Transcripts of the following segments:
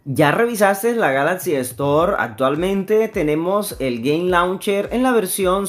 ¿Ya revisaste la Galaxy Store? Actualmente tenemos el Game Launcher en la versión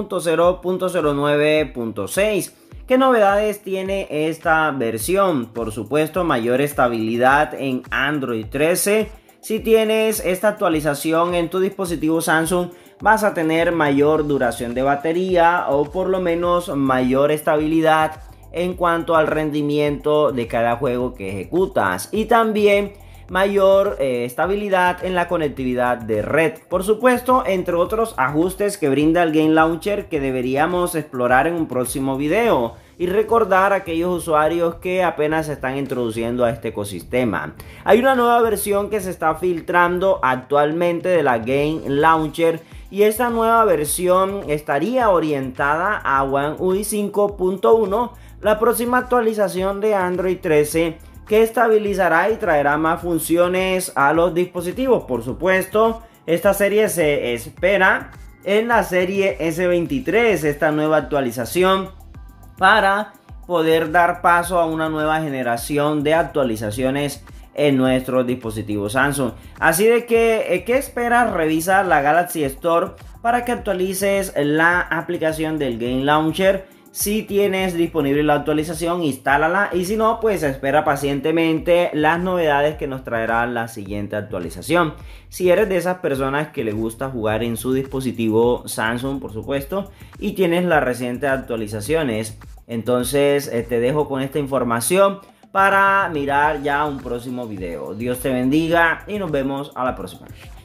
6.0.09.6. ¿Qué novedades tiene esta versión? Por supuesto, mayor estabilidad en Android 13. Si tienes esta actualización en tu dispositivo Samsung, vas a tener mayor duración de batería o por lo menos mayor estabilidad en cuanto al rendimiento de cada juego que ejecutas. Y también mayor estabilidad en la conectividad de red. Por supuesto, entre otros ajustes que brinda el Game Launcher que deberíamos explorar en un próximo video y recordar a aquellos usuarios que apenas se están introduciendo a este ecosistema. Hay una nueva versión que se está filtrando actualmente de la Game Launcher y esta nueva versión estaría orientada a One UI 5.1, la próxima actualización de Android 13, que estabilizará y traerá más funciones a los dispositivos. Por supuesto, esta serie se espera en la serie S23, esta nueva actualización, para poder dar paso a una nueva generación de actualizaciones en nuestros dispositivos Samsung. Así de que, ¿qué esperas? Revisa la Galaxy Store para que actualices la aplicación del Game Launcher. Si tienes disponible la actualización, instálala, y si no, pues espera pacientemente las novedades que nos traerá la siguiente actualización. Si eres de esas personas que le gusta jugar en su dispositivo Samsung, por supuesto, y tienes las recientes actualizaciones, entonces te dejo con esta información para mirar ya un próximo video. Dios te bendiga y nos vemos a la próxima.